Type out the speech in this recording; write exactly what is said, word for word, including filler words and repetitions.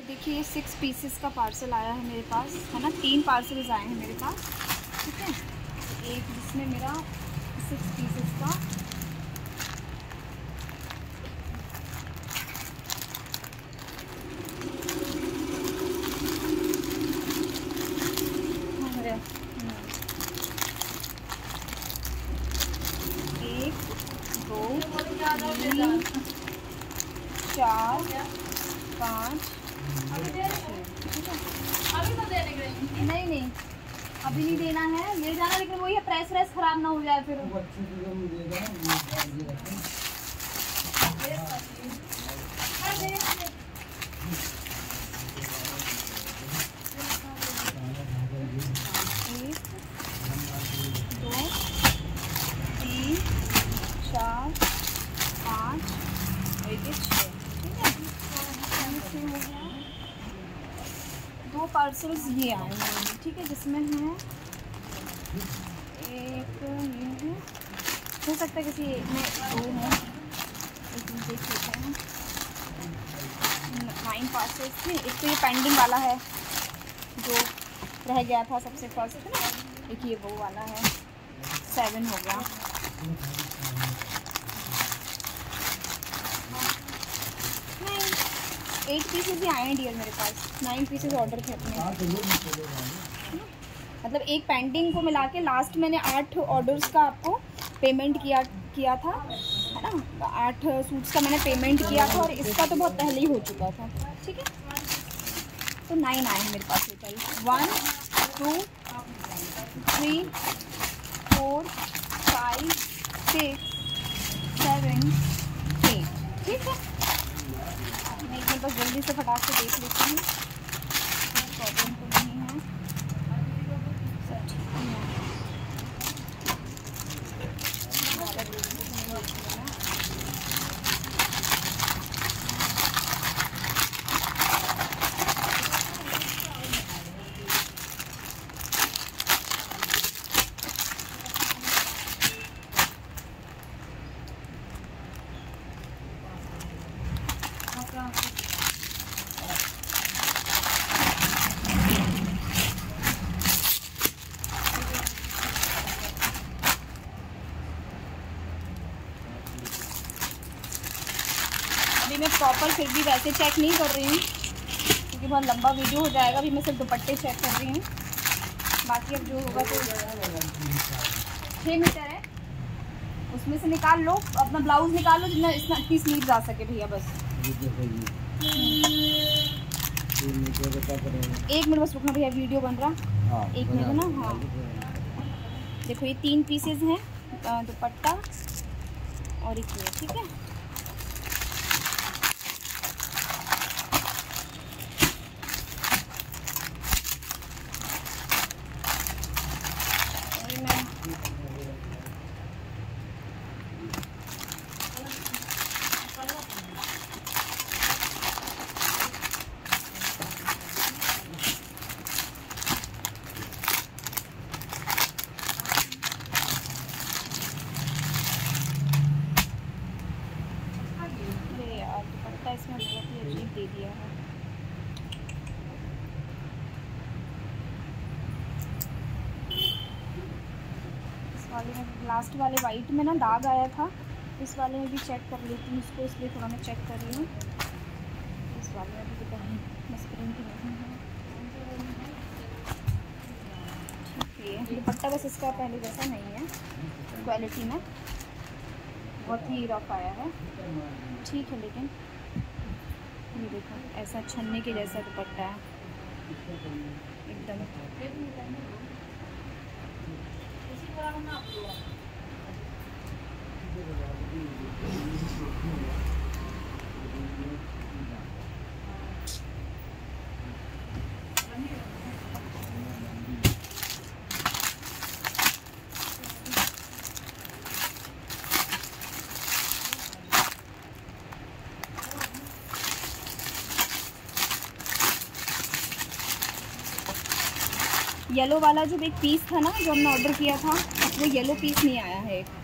देखिए six pieces का parcel आया है मेरे पास, है ना। तीन पार्सल्स आए हैं मेरे पास, ठीक है। एक जिसमें मेरा सिक्स पीसेस का, एक दो तीन चार पाँच, अभी तो देने के नहीं नहीं अभी नहीं देना है, ले जाना, लेकिन वही है प्रेस व्रेस खराब ना हो जाए फिर। एक दो तीन चार पाँच, एक छः, ठीक है। हो गया। दो पार्सल्स ये आए हैं, ठीक है, जिसमें है एक ये है, हो सकता है किसी एक में दो हैं, एक देख लेते हैं। नाइन पार्सल्स थे, एक तो ये पेंडिंग वाला है जो रह गया था सबसे फर्स्ट, है ना। एक ये वो वाला है, सेवन हो गया। नहीं, एट पीसेस ही आए हैं डियर मेरे पास, नाइन पीसेस ऑर्डर थे अपने। मतलब एक पेंडिंग को मिला के लास्ट मैंने आठ ऑर्डर्स का आपको पेमेंट किया किया था, है ना। आठ सूट्स का मैंने पेमेंट किया था और इसका तो बहुत पहले ही हो चुका था, ठीक है। तो नाइन आए हैं मेरे पास total, one two three four five six seven eight, ठीक है। मैं एक बार बस जल्दी से फटाक से देख लेती हूँ, प्रॉब्लम तो नहीं है, सब ठीक है। अभी मैं प्रॉपर फिर भी वैसे चेक नहीं कर रही हूँ क्योंकि बहुत लंबा वीडियो हो जाएगा। अभी मैं सिर्फ दुपट्टे चेक कर रही हूँ, बाकी अब जो होगा तो छः मीटर है उसमें से निकाल लो, अपना ब्लाउज निकाल लो जितना इतना इतनी स्लीव्स आ सके भैया बस। एक मिनट बस रुकना भैया, वीडियो बन रहा, एक मिनट है ना। हाँ देखो ये तीन पीसेज हैं, दुपट्टा और एक ये, ठीक है। इसमें बहुत ही अजीब दे दिया है। इस वाले में, लास्ट वाले वाइट में ना दाग आया था, इस वाले में भी चेक कर लेती हूँ इसको, इसलिए थोड़ा मैं चेक कर रही हूँ। इस वाले में भी कहीं मस्क्रीन की नहीं है, ठीक है। दुपट्टा बस इसका पहले जैसा नहीं है, क्वालिटी में बहुत ही रफ आया है, ठीक है। लेकिन ये देखो ऐसा छन्ने के जैसा दुपट्टा है एकदम। येलो वाला जो एक पीस था ना जो हमने ऑर्डर किया था, वो येलो पीस नहीं आया है।